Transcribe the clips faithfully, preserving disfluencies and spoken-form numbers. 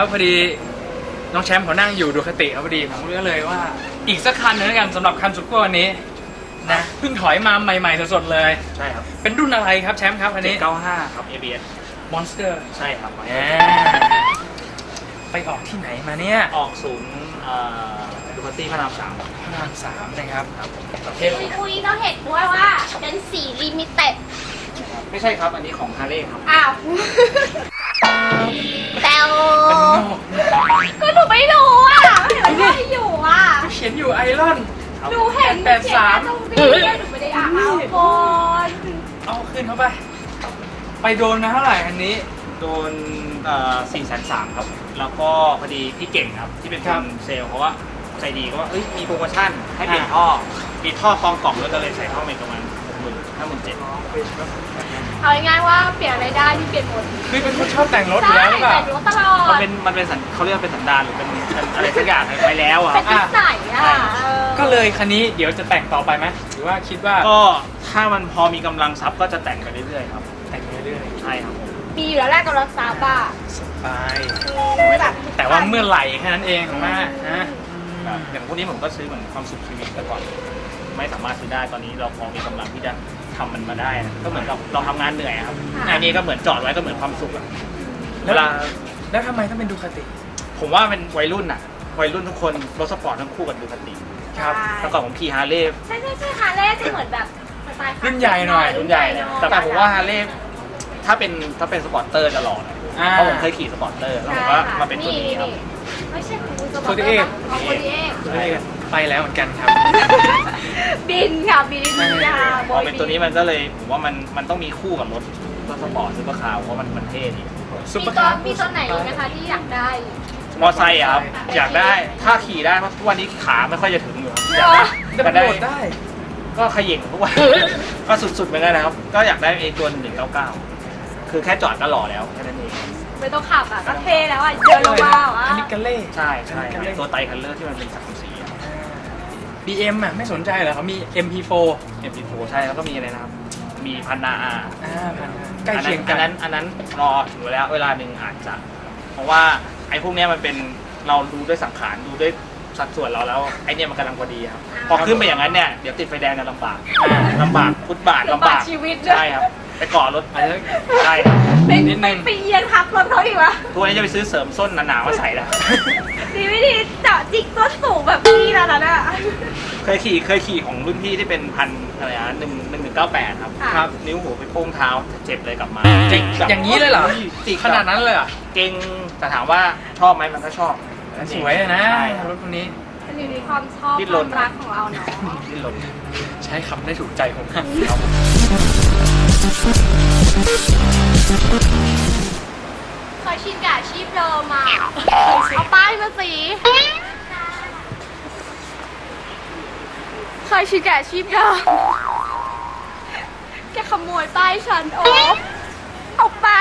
พอดีน้องแชมป์เขานั่งอยู่ดูคติครับพอดีผมก็เลยว่าอีกสักคันนึงแล้วกันสำหรับคันสุดขั้ววันนี้นะเพิ่งถอยมาใหม่ๆสดๆเลยใช่ครับเป็นรุ่นอะไรครับแชมป์ครับอันนี้เก้าห้าครับ เอ บี เอส Monster ใช่ครับไปออกที่ไหนมาเนี่ยออกศูนย์ดูคาตี้พระรามสามพระรามสามนะครับประเทศคุยคุยต้องเห็นด้วยว่าเป็นสีลิมิเต็ดไม่ใช่ครับอันนี้ของฮาร์เลย์ครับอ้าวแต่ก็หนูไม่รู้อ่ะไม่ได้อยู่อ่ะเขียนอยู่ไอรอนหนูเห็นแปดสามหนูไม่ได้อ่านเอาบอลเอาขึ้นเข้าไปไปโดนมาเท่าไหร่อันนี้โดนสี่แสนสามครับแล้วก็พอดีพี่เก่งครับที่เป็นคนเซลล์เพราะว่าใจดีก็ว่าเอ้ยมีโปรโมชั่นให้เปลี่ยนท่อมีท่อฟองกล่องแล้วก็เลยใส่ท่อเมกประมาณหกหมื่นห้าหมื่นเจ็ดเอาง่ายๆว่าเปลี่ยนอะไรได้ที่เปลี่ยนหมดคือเป็นคนชอบแต่งรถอยู่แล้วหรือเปล่าแต่งรถตลอดมันเป็นมันเป็นสันเขาเรียกเป็นสันดานหรือเป็นอะไรสักอย่างไปแล้วอ่ะเป็นนิสัยอ่ะก็เลยคันนี้เดี๋ยวจะแต่งต่อไปไหมหรือว่าคิดว่าก็ถ้ามันพอมีกำลังทรัพย์ก็จะแต่งไปเรื่อยๆครับแต่งไปเรื่อยๆใช่ครับมีอยู่แล้วแรกกำลังทรัพย์อ่ะสบายแต่ว่าเมื่อไหร่แค่นั้นเองของแม่นะอย่างพวกนี้ผมก็ซื้อเหมือนความสุขชีวิตแต่ก่อนไม่สามารถซื้อได้ตอนนี้เราพอมีกำลังที่จะทำมันมาได้ก็เหมือนกับเราทำงานเหนื่อยครับอันนี้ก็เหมือนจอดไว้ก็เหมือนความสุขอะเวลาแล้วทำไมต้องเป็นดูคาติผมว่าเป็นวัยรุ่นอะวัยรุ่นทุกคนรถสปอร์ตทั้งคู่กับดูคาติครับแล้วก่อนผมขี่ฮาร์เลย์ใช่ใช่ใช่ฮาร์เลย์จะเหมือนแบบสไตล์รุ่นใหญ่หน่อยรุ่นใหญ่แต่ผมว่าฮาร์เลย์ถ้าเป็นถ้าเป็นสปอร์ตเตอร์จะหล่อเพราะผมเคยขี่สปอร์ตเตอร์แล้วผมก็มาเป็นตัวนี้ครับไม่ใช่คูสปอร์ตเตอร์โคดีเอ็กไปแล้วเหมือนกันครับบินค่ะบินค่ะพอเป็นตัวนี้มันก็เลยผมว่ามันมันต้องมีคู่กับรถรถสปอร์ตซุปเปอร์คาร์เพราะมันมันเท่ดีซุปเปอร์คาร์มีตัวไหนอีกนะคะที่อยากได้มอไซค์ครับอยากได้ถ้าขี่ได้เพราะทุกวันนี้ขาไม่ค่อยจะถึงอยู่ครับอยากได้ได้ก็ขย่งทุกวันก็สุดๆเหมือนกันนะครับก็อยากได้ไอ้ตัวหนึ่งเก้าเก้าคือแค่จอดก็หล่อแล้วแค่นั้นเองไม่ต้องขับอ่ะก็เท่แล้วอ่ะเดินลงมาอ่ะอันนี้กันเล่ใช่ใช่ตัวไตคันเลอร์ที่มันเป็นสักสีบี เอ็ม อ่ะไม่สนใจเหรอเขามี เอ็ม พี โฟร์เอ็ม พี โฟร์ ใช่แล้วก็มีอะไรนะครับมีพันนาอาอ่าพันนาใกล้เคียงกันอันนั้นอันนั้นรอถึงเวลาเวลาหนึ่งอาจจะเพราะว่าไอ้พวกนี้มันเป็นเราดูด้วยสังขารดูด้วยสัดส่วนเราแล้วไอ้นี่มันกำลังพอดีครับพอขึ้นไปอย่างนั้นเนี่ยเดี๋ยวติดไฟแดงจะลำบากลำบากฟุตบาทลำบากชีวิตใช่ครับไปเกาะรถใช่นิดนึงไปเอียงทับรถเขาอีกวะทุกวันนี้จะไปซื้อเสริมส้นหนาๆมาใส่แล้วดีไม่ดีเจาะจิกต้นสูงแบบนี้แล้วนะเคยขี่เคยขี่ของรุ่นพี่ที่เป็นพันอะไรนะหนึ่งหนึ่งหนึ่งเก้าแปดครับครับนิ้วหูไปโป้งเท้าเจ็บเลยกลับมาอย่างนี้เลยเหรอขนาดนั้นเลยอ่ะเก่งแต่ถามว่าชอบไหมมันก็ชอบสวยนะรถคันนี้มันอยู่ในความชอบความรักของเราเนาะดิ้นรนใช้คำได้ถูกใจผมมากเคยชินกับอาชีพเดิมมาเอาป้ายมาสิเคยชินกับอาชีพเดิมแกขโมยป้ายฉันโอ้ออกไป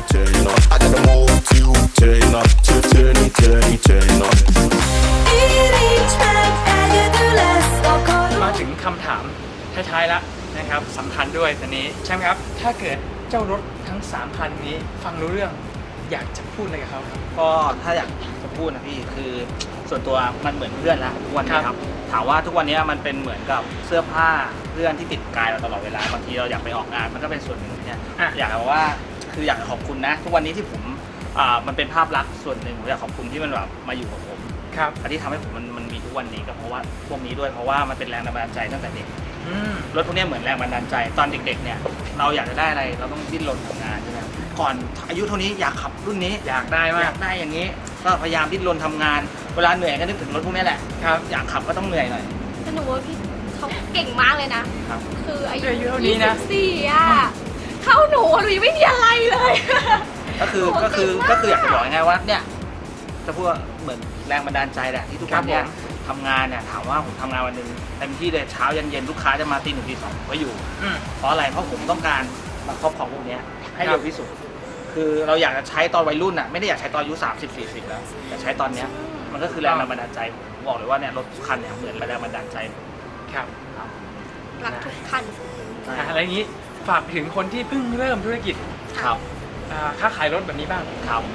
มาถึงคำถามท้ายๆแล้วนะครับสำคัญด้วยตอนนี้ใช่ไหมครับถ้าเกิดเจ้ารถทั้งสามคันนี้ฟังรู้เรื่องอยากจะพูดอะไรกับเขาครับก็ถ้าอยากจะพูดนะพี่คือส่วนตัวมันเหมือนเพื่อนแล้วทุกวันนี้ครับถามว่าทุกวันนี้มันเป็นเหมือนกับเสื้อผ้าเพื่อนที่ติดกายเราตลอดเวลาบางทีเราอยากไปออกงานมันก็เป็นส่วนหนึ่งเนี่ยอยากบอกว่าคืออยากขอบคุณนะทุกวันนี้ที่ผมอ่ามันเป็นภาพลักษณ์ส่วนหนึ่งผมอยากขอบคุณที่มันแบบมาอยู่กับผมครับที่ทำให้ผมมันมันมีทุกวันนี้ก็เพราะว่าพวกนี้ด้วยเพราะว่ามันเป็นแรงบันดาลใจตั้งแต่เด็กรถพวกนี้เหมือนแรงบันดาลใจตอนเด็กๆเนี่ยเราอยากจะได้อะไรเราต้องดิ้นรนทำงานใช่ไหมก่อนอายุเท่านี้อยากขับรุ่นนี้อยากได้มากอยากได้อย่างนี้ก็พยายามดิ้นรนทำงานเวลาเหนื่อยก็นึกถึงรถพวกนี้แหละครับอยากขับก็ต้องเหนื่อยหน่อยแต่หนูว่าพี่เขาเก่งมากเลยนะคืออายุยี่สิบสี่อ่ะเข้าหนูหนูยังไม่มีอะไรเลยก็คือก็คือก็คืออยากจะบอกไงว่าเนี่ยจะพูดเหมือนแรงบันดาลใจแหละที่ทุกคนเนี่ยทำงานเนี่ยถามว่าผมทำงานวันหนึ่งเต็มที่เลยเช้ายันเย็นลูกค้าจะมาตีหนึ่งตีสองก็อยู่เพราะอะไรเพราะผมต้องการมาครอบของพวกนี้ให้เร็วที่สุดคือเราอยากจะใช้ตอนวัยรุ่นอ่ะไม่ได้อยากใช้ตอนอายุสามสิบสี่สิบแล้วแต่ใช้ตอนเนี้ยมันก็คือแรงบันดาลใจผมบอกเลยว่าเนี่ยรถทุกคันเนี่ยเหมือนแรงบันดาลใจครับรักทุกคันอะไรอย่างนี้ฝากไปถึงคนที่เพิ่งเริ่มธุรกิจครับค้าขายรถแบบนี้บ้างครับ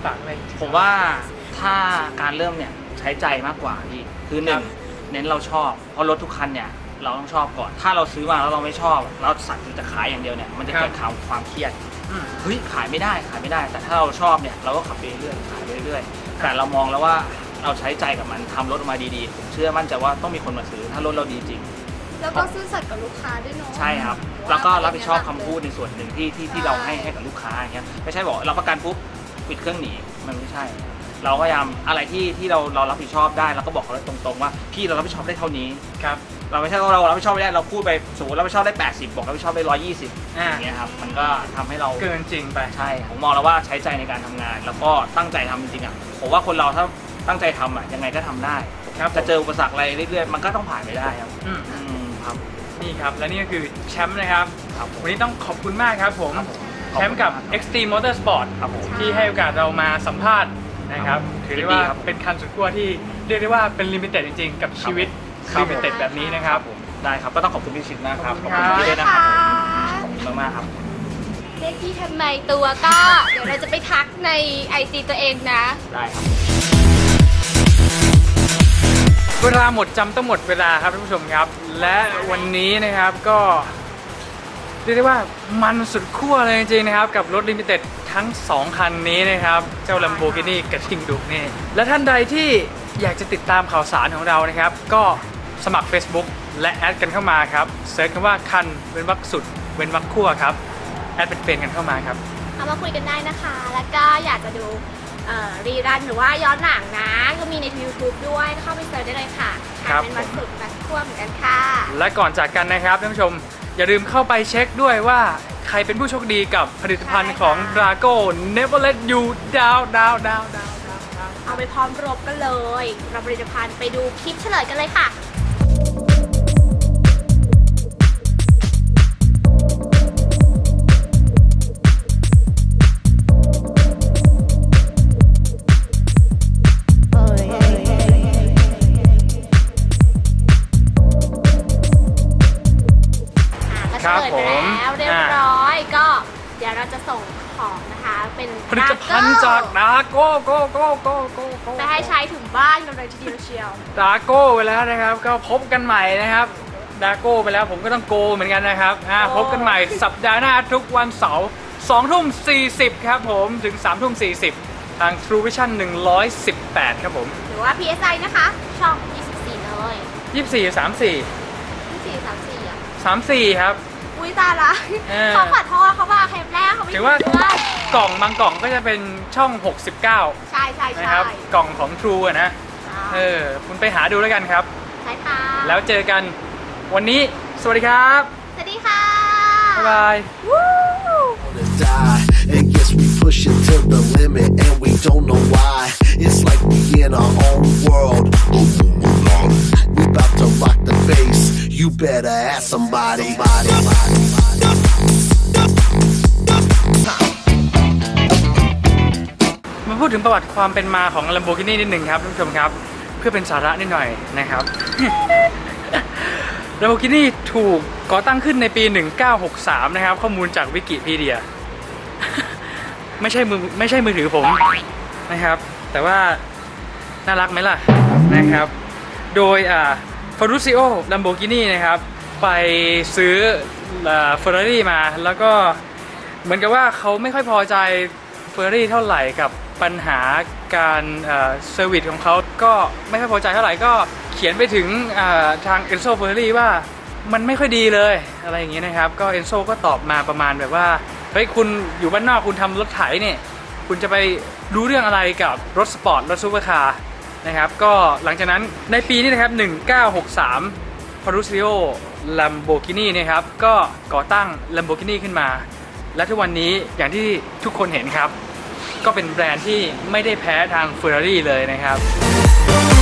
ฝากอะไรผมว่าถ้าการเริ่มเนี่ยใช้ใจมากกว่าพี่คือหนึ่งเน้นเราชอบเพราะรถทุกคันเนี่ยเราต้องชอบก่อนถ้าเราซื้อมาแล้วเราไม่ชอบเราสั่งจะขายอย่างเดียวเนี่ยมันจะเกิดความความเครียดเฮ้ยขายไม่ได้ขายไม่ได้แต่ถ้าเราชอบเนี่ยเราก็ขับไปเรื่อยขายไปเรื่อยแต่เรามองแล้วว่าเราใช้ใจกับมันทำรถออกมาดีๆผมเชื่อมั่นใจว่าต้องมีคนมาซื้อถ้ารถเราดีจริงแล้วก็ซื่อสัตย์กับลูกค้าด้วยเนาะใช่ครับแล้วก็รับผิดชอบคำพูดในส่วนหนึ่งที่ที่ที่เราให้ให้กับลูกค้าอย่างเงี้ยไม่ใช่บอกเราประกันปุ๊บปิดเครื่องหนีมันไม่ใช่ เราก็พยายามอะไรที่ที่เราเรารับผิดชอบได้เราก็บอกเขาตรงๆว่าพี่เรารับผิดชอบได้เท่านี้ครับเราไม่ใช่ว่าเรารับผิดชอบไม่ได้เราพูดไปสมมติรับผิดชอบได้แปดสิบบอกรับผิดชอบได้หนึ่งร้อยยี่สิบอย่างเงี้ยครับมันก็ทำให้เราเกินจริงไปใช่ผมมองแล้วว่าใช้ใจในการทำงาน แล้วก็ตั้งใจทำจริงๆอ่ะผมว่าคนเราถ้าตั้งใจทำอ่ะยังไงก็ทำได้จะเจออุปสรรคอะไรเรื่อยๆมันก็ต้องผ่านไปได้ครับอืมครับนี่ครับและนี่ก็คือแชมป์นะครับวันนี้ต้องขอบคุณมากครับผมแชมป์กับ Extreme Motorsport ที่ให้โอกาสเรามาสัมภาษณ์นะครับถือได้ว่าเป็นคันสุดขั้วที่เรียกได้ว่าเป็นลิมิเต็ดจริงๆกับชีวิตลิมิเต็ดแบบนี้นะครับได้ครับก็ต้องขอบคุณพี่ชิดมากครับขอบคุณพี่ด้วยนะครับขอบคุณมากครับเรียกพี่ทำไมตัวก็เดี๋ยวเราจะไปทักใน ไอ จี ตัวเองนะได้ครับเวลาหมดจำต้องหมดเวลาครับท่านผู้ชมครับและวันนี้นะครับก็เรียกได้ว่ามันสุดขั้วเลยจริงๆนะครับกับรถลิมิเต็ดทั้งสองคันนี้นะครับเจ้า Lamborghini กระทิงดุนี่และท่านใดที่อยากจะติดตามข่าวสารของเรานะครับก็สมัคร Facebook และแอดกันเข้ามาครับเซิร์ชคำว่าคันเว้นวรรคสุดเว้นวรรคขั้วครับแอดเป็นเฟรนด์กันเข้ามาครับเอามาคุยกันได้นะคะแล้วก็อยากจะดูรีรันหรือว่าย้อนหลังนะก็มีใน YouTube ด้วยเข้าไปเซิร์ชได้เลยค่ะเป็นวันศุกร์วันขั้วเหมือนกันค่ะและก่อนจากกันนะครับท่านผู้ชมอย่าลืมเข้าไปเช็คด้วยว่าใครเป็นผู้โชคดีกับผลิตภัณฑ์ของ Drago Never Let You Down Down Down Down เอาไปพร้อมรบกันเลยเราผลิตภัณฑ์ไปดูคลิปเฉลยกันเลยค่ะเฉลยไปแล้วเรียบร้อยก็เดี๋ยวเราจะส่งของนะคะเป็นผลิตภัณฑ์จากดาโก้โก้โก้โก้โก้ไปให้ใช้ถึงบ้านกันเลยทีเดียวเชียวดาโก้ไปแล้วนะครับก็พบกันใหม่นะครับดาโก้ไปแล้วผมก็ต้องโกเหมือนกันนะครับพบกันใหม่สัปดาห์หน้าทุกวันเสาร์สองทุ่มสี่สิบครับผมถึงสามทุ่มสี่สิบทาง True Vision หนึ่งร้อยสิบแปดครับผมหรือว่า พี เอส ไอ นะคะช่องยี่สิบสี่เลยยี่สิบสี่สามสี่ยี่สิบสี่สามสี่อ่ะสามสี่ครับอุ้ยตาละเขาขอโทษเขามาเทปแรกเขาไม่ถือว่ากล่องบางกล่องก็จะเป็นช่องหกสิบเก้าใช่ใช่ใช่ครับกล่องของ True อะนะเออคุณไปหาดูแล้วกันครับใช่ค่ะแล้วเจอกันวันนี้สวัสดีครับสวัสดีค่ะบ๊ายบาย And yes, we push it to the limit, and we don't know why. It's like we in our own world. We about to rock the bass. You better ask somebody. มาพูดถึงประวัติความเป็นมาของ Lamborghini นิดหนึ่งครับท่านผู้ชมครับเพื่อเป็นสาระนิดหน่อยนะครับ Lamborghini ถูกก่อตั้งขึ้นในปีหนึ่งเก้าหกสามนะครับข้อมูลจากวิกิพีเดียไม่ใช่มือไม่ใช่มือถือผมนะครับแต่ว่าน่ารักไหมล่ะนะครับโดยอ่าฟารุซิโอ Lamborghini นะครับไปซื้อเฟอร์รารี่มาแล้วก็เหมือนกับว่าเขาไม่ค่อยพอใจเฟอร์รารี่เท่าไหร่กับปัญหาการเซอร์วิสของเขาก็ไม่ค่อยพอใจเท่าไหร่ก็เขียนไปถึงทาง Enzo Ferrari ว่ามันไม่ค่อยดีเลยอะไรอย่างเงี้ยนะครับก็ Enzo ก็ตอบมาประมาณแบบว่าเฮ้ยคุณอยู่บ้านนอกคุณทำรถไถเนี่ยคุณจะไปรู้เรื่องอะไรกับรถสปอร์ตรถซูเปอร์คาร์นะครับก็หลังจากนั้นในปีนี้นะครับหนึ่งเก้าหกสาม Ferruccio Lamborghini นะครับก็ก่อตั้ง Lamborghini ขึ้นมาและทุกวันนี้อย่างที่ทุกคนเห็นครับก็เป็นแบรนด์ที่ไม่ได้แพ้ทาง Ferrari เลยนะครับ